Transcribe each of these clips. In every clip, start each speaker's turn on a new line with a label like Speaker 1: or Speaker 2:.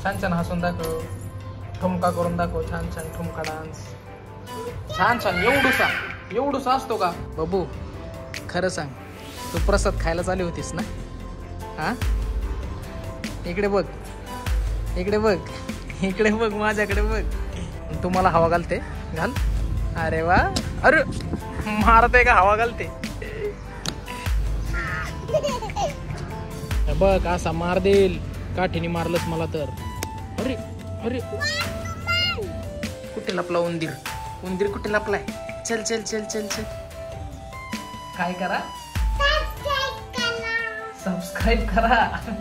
Speaker 1: छान छान हसून दाखव, ठुमका करून दाखव, छान छान ठुमका डान्स, छान छान. एवढूसा असतो का बाबू? खरं सांग, तू प्रसाद खायला चालली होतीस ना? हा, इकडे बघ, इकडे बघ, इकडे बघ, माझ्याकडे बघ. तू मला हवा घालते, घाल. अरे वा, अरे मारते का हवा घालते? बघ असा मार देईल, काठीने मारलंच मला तर. अरे अरे, कुठे लपला उंदीर? उंदीर कुठे लपलाय? चल चल चल चल चल. काय करा? सबस्क्राईब करा.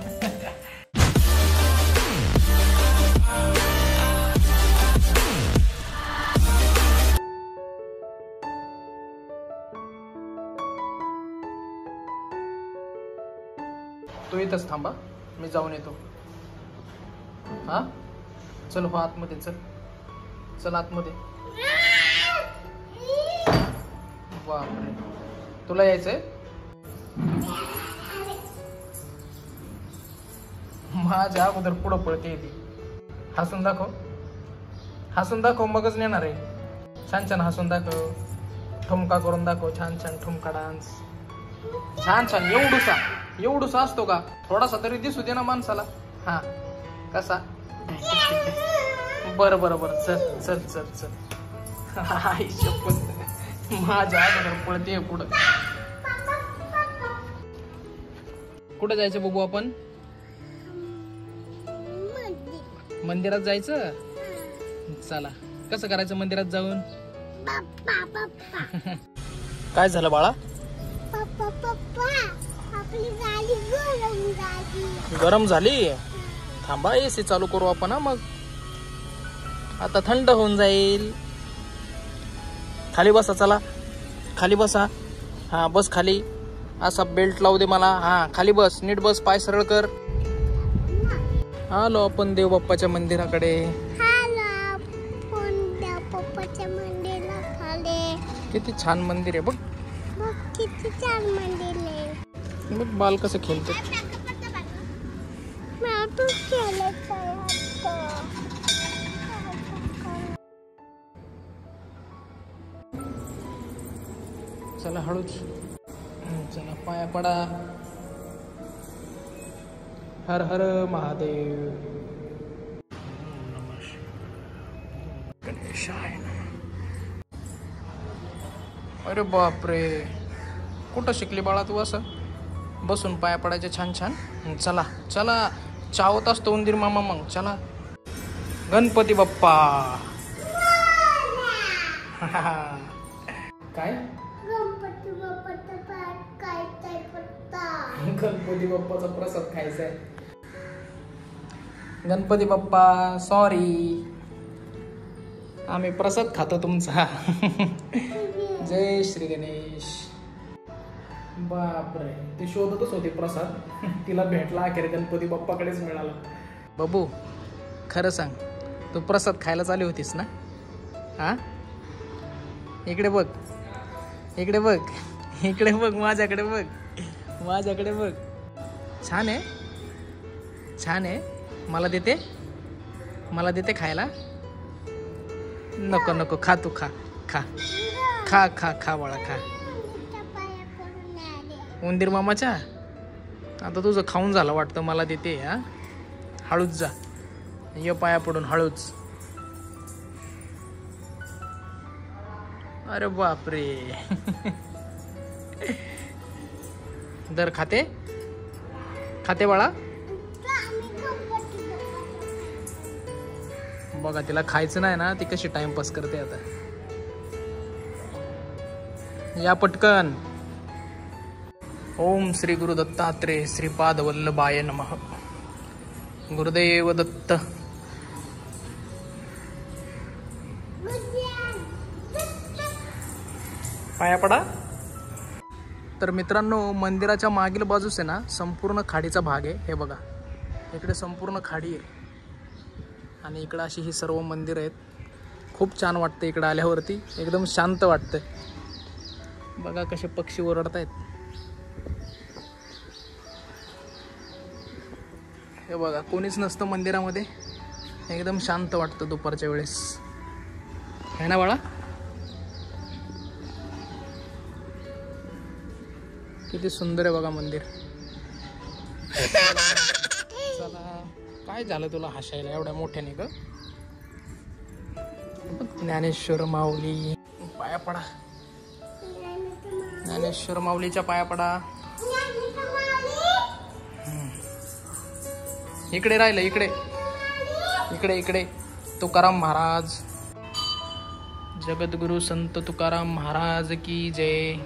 Speaker 1: तू इथंच थांबा, मी जाऊन येतो. हा, चल हो आतमध्ये, चल चल आतमध्ये. बापरे, तुला यायचंय? माझ्या अगोदर पुढं पळते ती. हसून दाखव, हसून दाखव, मगच नेणार आहे. छान छान हसून दाखव, ठुमका करून दाखव, छान छान ठुमका डान्स, छान छान. एवढूसा असतो का? थोडासा तरी दिसू दे ना माणसाला. हा, कसा? बरं बरं बरं, चल चल चल चल. आई शपथ, माझ्या अगोदर पळते पुढं. कुठं जायचं बघू आपण? मंदिरात जायचं. चला, कसं करायचं मंदिरात जाऊन? काय झालं बाळा? गरम झाली? थांबा, एसी चालू करू आपण. मग आता थंड होऊन जाईल. खाली बसा, चला खाली बसा. हा, बस खाली. असा बेल्ट लावू दे मला. हा, खाली बस, नीट बस, पाय सरळ कर. आलो आपण देव बाप्पाच्या मंदिराकडे. किती छान मंदिर आहे बघ.
Speaker 2: किती छान मंदिर आहे.
Speaker 1: बघ बाल कसं खेळते. चला हळूच, चला पाया पडा. हर हर महादेव. गणेशाय. अरे बापरे, कुठं शिकली बाळा तू असं बसून पाया पडायचे छान छान? चला चला, चावत असतो उंदीर मामा. मग चला. गणपती बाप्पा. काय? गणपती बाप्पाचा प्रसाद खायचा आहे. गणपती बाप्पा सॉरी, आम्ही प्रसाद खातो तुमचा. जय श्री गणेश. बापरे, ती शोधतच होती प्रसाद, तिला भेटला अखेर, गणपती बाप्पाकडेच मिळाला. बाबू खरं सांग, तू प्रसाद खायला चालली होतीस ना? हा, इकडे बघ, इकडे बघ, इकडे बघ, माझ्याकडे बघ, माझ्याकडे बघ. छान आहे, छान आहे. मला देते, मला देते खायला? नको नको, खा तू, खा खा खा खा खा बाळा, खा. उंदीर मामाच्या आता तुझं खाऊन झालं वाटतं, मला देते. हा, हळूच जा, ये पाया पडून हळूच. अरे बापरे. दर खाते, खाते बाळा. बघा, तिला खायचं नाही ना, ती कशी टाइमपास करते आता. या पटकन. ओम श्री गुरु दत्तात्रेय श्रीपाद वल्लभाय नमः. गुरुदेव दत्त. पाया पडा. तर मित्रांनो, मंदिराच्या मागील बाजूस आहे ना, संपूर्ण खाडीचा भाग आहे. हे बघा, इकडे संपूर्ण खाडी आहे आणि इकडे अशी ही सर्व मंदिर आहेत. खूप छान वाटतं इकडे आल्यावरती, एकदम शांत वाटतं. बघा कसे पक्षी ओरडतायत. हे बघा, कोणीच नसतं मंदिरामध्ये. एकदम शांत वाटतं दुपारच्या वेळेस, है ना बाळा? किती सुंदर आहे बघा मंदिर. चला, काय झालं तुला हसायला एवढ्या मोठ्याने ग? ज्ञानेश्वर माऊली पाया पडा, ज्ञानेश्वर माऊलीच्या पाया पडा. इकडे राहिलं, इकडे इकडे इकडे. तुकाराम महाराज, जगद्गुरु संत तुकाराम महाराज की जय.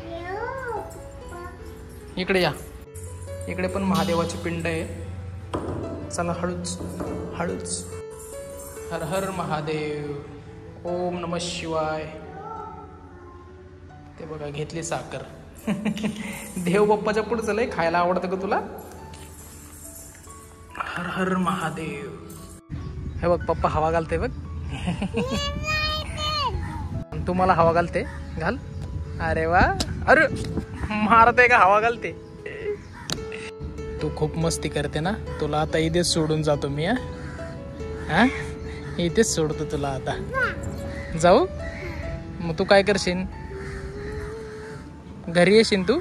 Speaker 1: इकडे या, इकडे पण महादेवाची पिंड आहे. चला हळूच हळूच. हर हर महादेव, ओम नमः शिवाय. ते बघा घेतली साखर. देव बाप्पाच्या पुढचं लय खायला आवडतं का तुला? हर हर महादेव. हे बघ पप्पा हवा घालते बघ. तुम्हाला हवा घालते, घाल. अरे वा, अरे मारते का हवा घालते. तू खूप मस्ती करते ना, तुला आता इथेच सोडून जातो मी. हा, इथेच सोडतो तुला आता. जाऊ मग तू काय करशील? घरी येशील तू?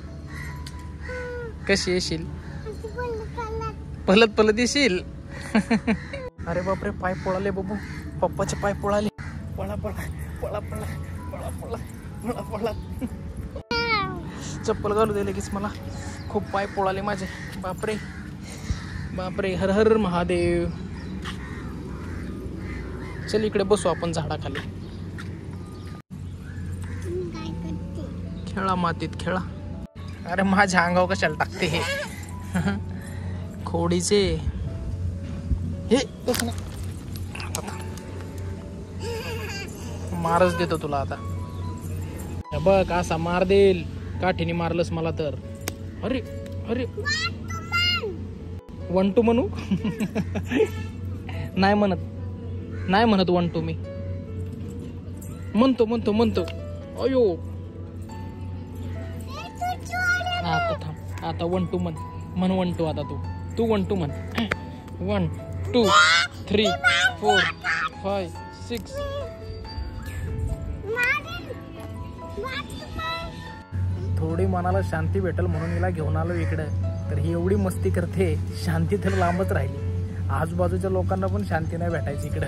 Speaker 1: कशी येशील? पलत पलत येशील. अरे बापरे, पाय पोळाले बाबू, पप्पाचे पाय पोळाले. पळा पळा पळा पळा पळा पळा पळा पळा. चप्पल घालू दे लगेच, मला खूप पाय पोळाले माझे. बापरे बापरे. हर हर महादेव. चल इकडे बसू आपण झाडाखाली. खेळा मातीत खेळा. अरे माझ्या अंगावर कशाला टाकते हे खोडीचे. हे मारच देतो तुला आता. बघ असा मार देईल, काठीने मारलंस मला तर. अरे अरे, 1 2 म्हणू? नाही म्हणत, नाही म्हणत 1 2 मी. म्हणतो म्हणतो म्हणतो. अयो, आता थांब, आता 1 2 म्हण 1 2. आता तू 1 2 म्हण. 1 2 3 4 5 6. थोडी मनाला शांती भेटल म्हणून हिला घेऊन आलो इकडं. तर ही एवढी मस्ती करते, शांती तर लांबच राहिली. आजूबाजूच्या लोकांना पण शांती नाही भेटायची इकडं.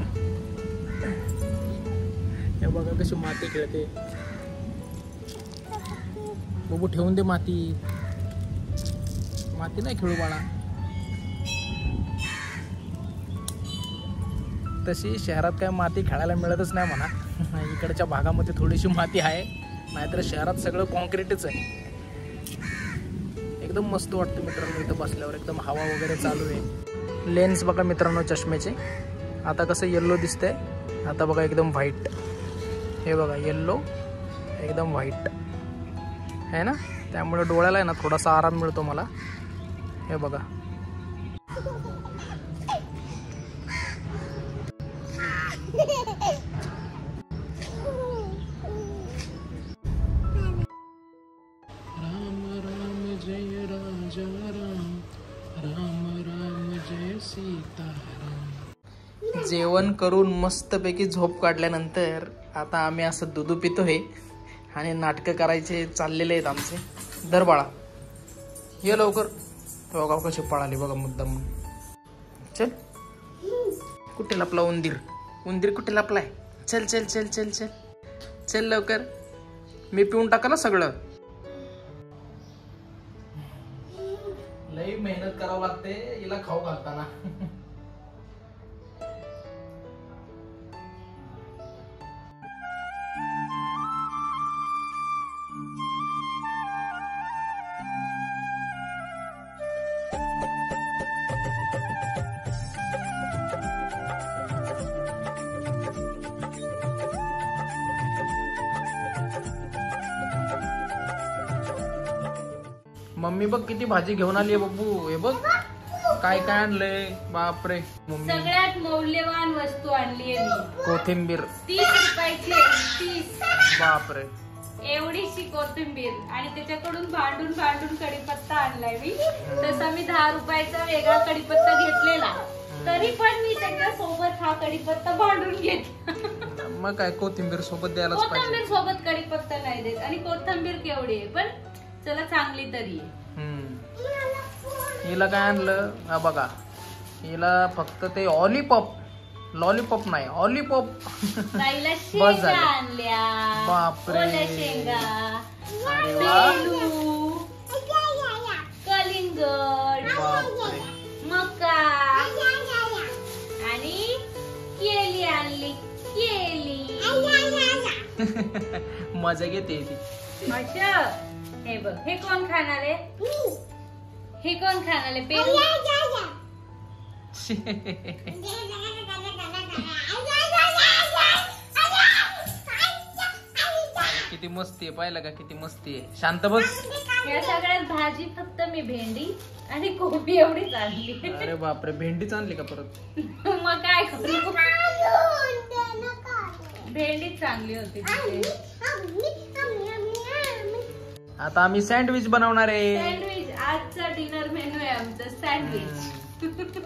Speaker 1: हे बघा कशी माती खेळते. बघू ठेवून दे माती, माती नाही खेळू बाळा. तशी शहरात काय माती खेळायला मिळतच नाही म्हणा. इकडच्या भागामध्ये थोडीशी माती आहे, नाहीतर शहरात सगळं कॉन्क्रीटच आहे. एकदम मस्त वाटतं मित्रांनो इथं बसल्यावर. एकदम हवा वगैरे चालू आहे. लेन्स बघा मित्रांनो चष्म्याचे, आता कसं येल्लो दिसतंय, आता बघा एकदम व्हाईट. हे बघा येल्लो एकदम व्हाईट आहे ना, त्यामुळे डोळ्याला आहे ना थोडासा आराम मिळतो मला. हे बघा. राम राम जय राजा राम, राम राम जय सीताराम. जेवण करून मस्तपैकी झोप काढल्यानंतर आता आम्ही असं दूध पितोय आणि नाटकं करायचे चाललेले आहेत आमचे. दर बाळा ये लवकर. बघा कशी पळाली बघा मुद्दाम. चल, कुठे लपला उंदीर? उंदीर कुठे लपलाय? चल चल चल चल चल चल लवकर. मी पिऊन टाका ना सगळं. लई मेहनत करावं लागते हिला खाऊ घालताना. मम्मी बघ किती भाजी घेऊन आली आहे बब्बू. हे बघ काय काय आणलंय. बापरे मम्मी,
Speaker 3: सगळ्यात मौल्यवान वस्तू आणली आहे मी.
Speaker 1: कोथिंबीर
Speaker 3: 30 रुपयाची. 30.
Speaker 1: बापरे,
Speaker 3: एवढीशी कोथिंबीर. आणि त्याच्याकडून भांडून भांडून कढीपत्ता आणलाय मी. तसा मी 10 रुपयाचा वेगळा कढीपत्ता घेतलेला, तरी पण मी त्याच्या सोबत हा कढीपत्ता भांडून घेतला.
Speaker 1: मग काय कोथिंबीर सोबत द्यायलाच पाहिजे.
Speaker 3: कोथिंबीर सोबत कढीपत्ता नाही देत आणि कोथिंबीर केवढी आहे पण चला चांगली तरी आहे.
Speaker 1: हिला काय आणलं हा बघा, हिला फक्त ते लॉलीपॉप नाही ऑलीपॉप.
Speaker 3: ताईला
Speaker 1: बस
Speaker 3: शेंगा
Speaker 1: झालं.
Speaker 3: आणल्या.
Speaker 1: बापरे.
Speaker 3: ओल्या शेंगा,
Speaker 1: अरे वा.
Speaker 3: पेरू, कलिंगड,
Speaker 1: बापरे.
Speaker 3: मका आणि केली आणली. केली
Speaker 1: मजा घेते ती.
Speaker 3: अच्छा हे बघ, हे कोण खाणार आहे? हे कोण खाणार आहे? पेरू.
Speaker 1: किती मस्ती आहे, पाहिलं का किती मस्ती आहे. शांत बस.
Speaker 3: या सगळ्यात भाजी फक्त मी भेंडी आणि कोबी एवढीच आणली.
Speaker 1: अरे बापरे, भेंडीच आणली का परत?
Speaker 3: मग काय करू? भेंडीच चांगली होती तिथे.
Speaker 1: आता आम्ही सँडविच बनवणार आहे.
Speaker 3: सँडविच आजचा डिनर मेनू आहे आमचा सँडविच.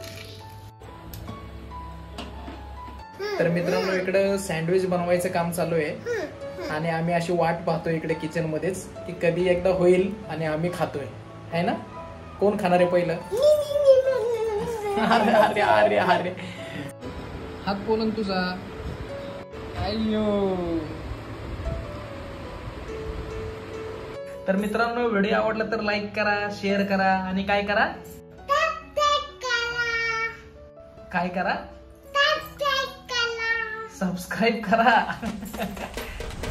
Speaker 1: तर मित्रांनो इकडे सँडविच बनवायचं काम चालू आहे आणि आम्ही अशी वाट पाहतोय इकडे किचन मध्येच की कधी एकदा होईल आणि आम्ही खातोय, है ना? कोण खाणार आहे पहिलं? अरे अरे अरे अरे, हात बोलून तुझा. अय्यो. तर मित्रांनो व्हिडिओ आवडला तर लाईक करा, शेअर करा आणि काय करा? काय करा? सबस्क्राईब करा.